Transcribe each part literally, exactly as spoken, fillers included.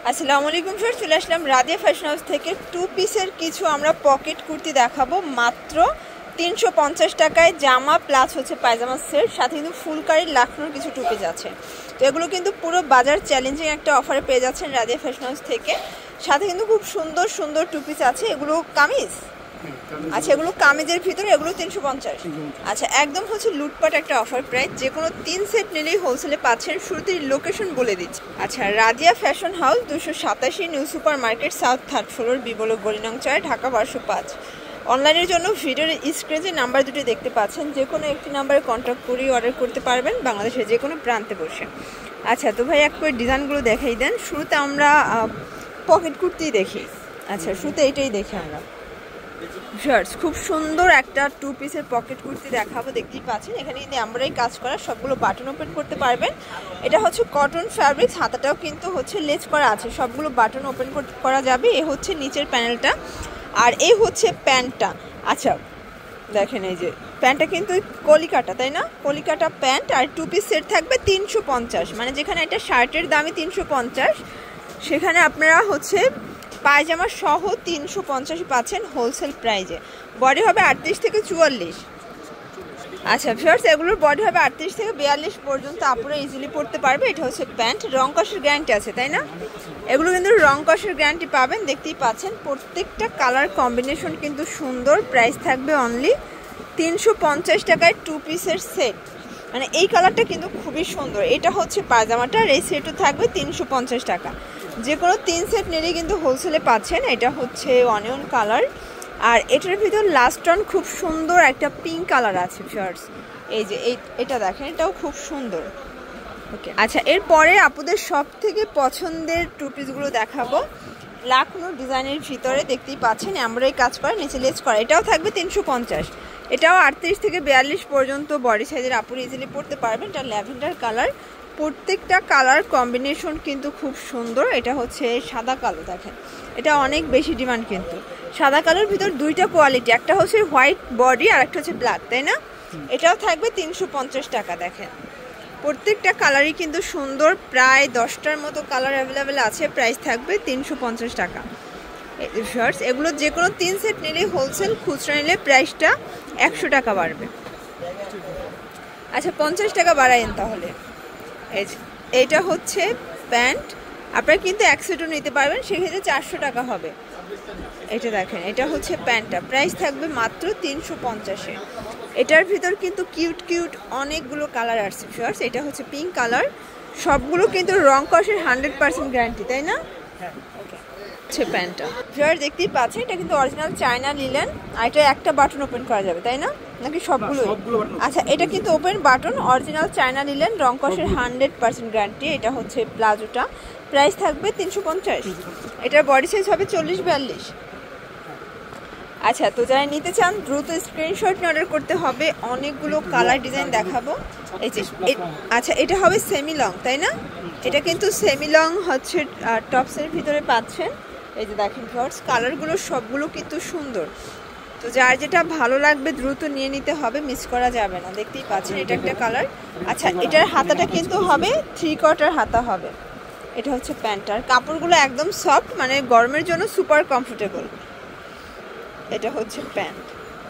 আসসালামু আলাইকুম স্যার, চলে আসলাম রাদিয়া ফ্যাশন হাউস থেকে। টু পিসের কিছু আমরা পকেট কুর্তি দেখাবো মাত্র তিনশো পঞ্চাশ টাকায়। জামা প্লাস হচ্ছে পায়জামা সেট, সাথে কিন্তু ফুলকারি লাখনোর কিছু টু পিস আছে। তো এগুলো কিন্তু পুরো বাজার চ্যালেঞ্জিং একটা অফারে পেয়ে যাচ্ছেন রাদিয়া ফ্যাশন হাউস থেকে। সাথে কিন্তু খুব সুন্দর সুন্দর টু পিস আছে। এগুলো কামিজ, আচ্ছা এগুলো কামিজের ভিতরে, এগুলো তিনশো পঞ্চাশ। আচ্ছা একদম হচ্ছে লুটপাট একটা অফার প্রাইস, যে কোনো তিন সেট নিলেই হোলসেলে পাচ্ছেন। শুরুতেই লোকেশন বলে দিচ্ছি। আচ্ছা রাদিয়া ফ্যাশন হাউস দুশো সাতাশি new super market, south third floor, বিবলক গলিনং চার, ঢাকা বারোশো পাঁচ। অনলাইনের জন্য ভিডিওর স্ক্রিনে যে নাম্বার দুটি দেখতে পাচ্ছেন, যে কোনো একটি নাম্বারে কন্ট্যাক্ট করে অর্ডার করতে পারবেন বাংলাদেশের যে কোনো প্রান্তে বসে। আচ্ছা তো ভাই এক করে ডিজাইনগুলো দেখাই দেন। শুরুতে আমরা পকেট কুর্তি দেখি। আচ্ছা শুরুতে এইটাই দেখি আমরা। শার্টস খুব সুন্দর একটা টু পিসের পকেট কুর্তি দেখাবো। দেখতেই পাচ্ছেন এখানে কিন্তু আমরাই কাজ করা, সবগুলো বাটন ওপেন করতে পারবেন। এটা হচ্ছে কটন ফ্যাব্রিক্স, হাতাটাও কিন্তু হচ্ছে লেজ করা আছে, সবগুলো বাটন ওপেন করা যাবে। এ হচ্ছে নিচের প্যানেলটা, আর এই হচ্ছে প্যান্টটা। আচ্ছা দেখেন এই যে প্যান্টটা কিন্তু কলিকাটা, তাই না? কলিকাটা প্যান্ট, আর টু পিস সেট থাকবে তিনশো পঞ্চাশ। মানে যেখানে একটা শার্টের দামই তিনশো পঞ্চাশ, সেখানে আপনারা হচ্ছে পায়জামা সহ তিনশো পঞ্চাশ পাচ্ছেন হোলসেল প্রাইজে। বডি হবে আটত্রিশ থেকে চুয়াল্লিশ। আচ্ছা ভিউয়ার্স, এগুলোর বডি হবে আটত্রিশ থেকে বিয়াল্লিশ পর্যন্ত, আপুরা ইজিলি পড়তে পারবে। এটা হচ্ছে প্যান্ট, রং কষের গ্যারান্টি আছে, তাই না? এগুলো কিন্তু রং কষের গ্যারান্টি পাবেন। দেখতেই পাচ্ছেন প্রত্যেকটা কালার কম্বিনেশন কিন্তু সুন্দর। প্রাইস থাকবে অনলি তিনশো পঞ্চাশ টাকায় টু পিসের সেট। মানে এই কালারটা কিন্তু খুবই সুন্দর। এটা হচ্ছে পায়জামাটা, আর এই সেটও থাকবে তিনশো পঞ্চাশ টাকা। যে কোনো তিন সেট নিলে কিন্তু হোলসেলে পাচ্ছেন। এটা হচ্ছে অনিয়ন কালার, আর এটার ভিতর লাস্ট অন খুব সুন্দর একটা পিঙ্ক কালার আছে শার্টস। এই যে এই এটা দেখেন, এটাও খুব সুন্দর। ওকে আচ্ছা, এরপরে আপুদের সব থেকে পছন্দের টু পিসগুলো দেখাবো। লাখনো ডিজাইনের ভিতরে দেখতেই পাচ্ছেন আমরাই কাজ করে, নিচে লেজ করা। এটাও থাকবে তিনশো পঞ্চাশ। এটাও আটত্রিশ থেকে বিয়াল্লিশ পর্যন্ত বডি সাইজের আপুরা ইজিলি পড়তে পারবেন। এটা ল্যাভেন্ডার কালার, প্রত্যেকটা কালার কম্বিনেশন কিন্তু খুব সুন্দর। এটা হচ্ছে সাদা কালো, দেখেন এটা অনেক বেশি ডিমান্ড কিন্তু। সাদা কালোর ভিতর দুইটা কোয়ালিটি, একটা হচ্ছে হোয়াইট বডি আর একটা হচ্ছে ব্ল্যাক, তাই না? এটাও থাকবে তিনশো পঞ্চাশ টাকা। দেখেন প্রত্যেকটা কালারই কিন্তু সুন্দর, প্রায় দশটার মতো কালার অ্যাভেলেবেল আছে। প্রাইস থাকবে তিনশো পঞ্চাশ টাকা। শার্টস এগুলো যে কোনো তিন সেট নিলে হোলসেল, খুচরা নিলে প্রাইসটা একশো টাকা বাড়বে। আচ্ছা পঞ্চাশ টাকা বাড়ায়েন তাহলে। এই যে এইটা হচ্ছে প্যান্ট, আপনারা কিন্তু এক সেটও নিতে পারবেন, সেক্ষেত্রে চারশো টাকা হবে। এটা দেখেন এটা হচ্ছে প্যান্টটা, প্রাইস থাকবে মাত্র তিনশো পঞ্চাশে। এটার ভিতর কিন্তু কিউট কিউট অনেকগুলো কালার আসছে শার্টস। এটা হচ্ছে পিঙ্ক কালার, সবগুলো কিন্তু রং কষের হান্ড্রেড পার্সেন্ট গ্যারান্টি, তাই না? হচ্ছে প্যান্টটা শার্ট দেখতেই পাচ্ছেন, এটা কিন্তু অরিজিনাল চায়না লিলেন, আর এটা একটা বাটন ওপেন করা যাবে, তাই না? নাকি সবগুলো? আচ্ছা এটা কিন্তু ওপেন বাটন, অরিজিনাল চায়না নিলেন, রং কষের হান্ড্রেড পার্সেন্ট গ্যারান্টি। এটা হচ্ছে প্লাজোটা, প্রাইস থাকবে তিনশো পঞ্চাশ। এটার বডি সাইজ হবে চল্লিশ বিয়াল্লিশ। আচ্ছা তো যারা নিতে চান দ্রুত স্ক্রিনশট নিয়ে অর্ডার করতে হবে। অনেকগুলো কালার ডিজাইন দেখাবো। এই যে আচ্ছা এটা হবে সেমি লং, তাই না? এটা কিন্তু সেমি লং হচ্ছে টপসের ভিতরে পাচ্ছেন। এই যে দেখেন ফ্লোর্স, কালারগুলো সবগুলো কিন্তু সুন্দর। তো যার যেটা ভালো লাগবে দ্রুত নিয়ে নিতে হবে, মিস করা যাবে না। দেখতেই পাচ্ছেন এটা একটা কালার। আচ্ছা এটার হাতাটা কিন্তু হবে থ্রি কোয়ার্টার হাতা হবে। এটা হচ্ছে প্যান্টার, কাপড়গুলো একদম সফট, মানে গরমের জন্য সুপার কমফোর্টেবল। এটা হচ্ছে প্যান্ট।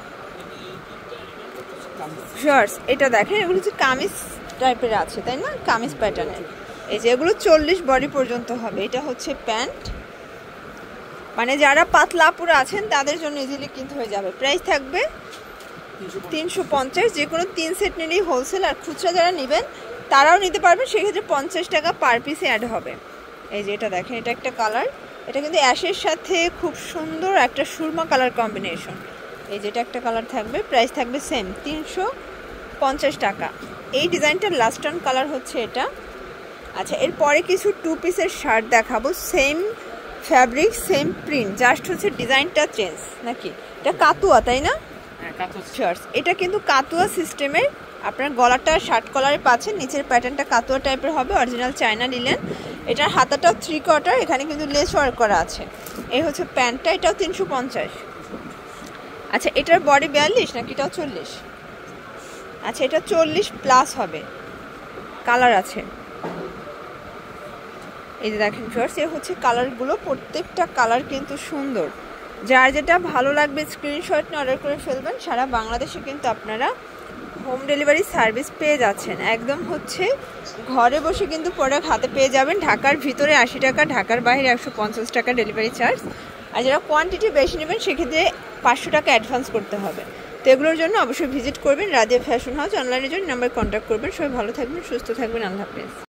শার্টস এটা দেখেন, এগুলো হচ্ছে কামিজ টাইপের আছে, তাই না? কামিজ প্যাটার্নের। এই যে এগুলো চল্লিশ বডি পর্যন্ত হবে। এটা হচ্ছে প্যান্ট, মানে যারা পাতলা আপুরা আছেন তাদের জন্য ইজিলি কিন্তু হয়ে যাবে। প্রাইস থাকবে তিনশো পঞ্চাশ। যে কোনো তিন সেট নিলেই হোলসেল, আর খুচরা যারা নেবেন তারাও নিতে পারবেন, সেক্ষেত্রে পঞ্চাশ টাকা পার পিসে অ্যাড হবে। এই যে এটা দেখেন, এটা একটা কালার, এটা কিন্তু অ্যাশের সাথে খুব সুন্দর একটা সুরমা কালার কম্বিনেশন। এই যে এটা একটা কালার থাকবে, প্রাইস থাকবে সেম তিনশো পঞ্চাশ টাকা। এই ডিজাইনটার লাস্ট অন কালার হচ্ছে এটা। আচ্ছা এরপরে কিছু টু পিসের শার্ট দেখাবো, same fabric same print, just হচ্ছে ডিজাইনটা চেঞ্জ। নাকি এটা কাতুয়া, তাই না? শার্টস এটা কিন্তু কাতুয়া সিস্টেমের, আপনার গলাটা শার্ট কলারে পাচ্ছেন, নিচের প্যাটার্নটা কাতুয়া টাইপের হবে, অরিজিনাল চায়না নিলেন। এটার হাতাটাও থ্রি কোয়ার্টার, এখানে কিন্তু লেস ওয়ার্ক করা আছে। এই হচ্ছে প্যান্টটা, এটাও তিনশো পঞ্চাশ। আচ্ছা এটার বডি বিয়াল্লিশ নাকি এটাও চল্লিশ? আচ্ছা এটা চল্লিশ প্লাস হবে, কালার আছে। এই যে দেখেন ভিউয়ার্স, এ হচ্ছে কালারগুলো, প্রত্যেকটা কালার কিন্তু সুন্দর। যার যেটা ভালো লাগবে স্ক্রিনশট নিয়ে অর্ডার করে ফেলবেন। সারা বাংলাদেশে কিন্তু আপনারা হোম ডেলিভারি সার্ভিস পেয়ে যাচ্ছেন। একদম হচ্ছে ঘরে বসে কিন্তু প্রোডাক্ট হাতে পেয়ে যাবেন। ঢাকার ভিতরে আশি টাকা, ঢাকার বাইরে একশো পঞ্চাশ টাকা ডেলিভারি চার্জ। আর যারা কোয়ান্টিটি বেশি নেবেন সেক্ষেত্রে পাঁচশো টাকা অ্যাডভান্স করতে হবে। তো এগুলোর জন্য অবশ্যই ভিজিট করবেন রাদিয়া ফ্যাশন হাউস। অনলাইনের জন্য নাম্বার কন্ট্যাক্ট করবেন। সবাই ভালো থাকবেন, সুস্থ থাকবেন, আল্লাহ হাফেজ।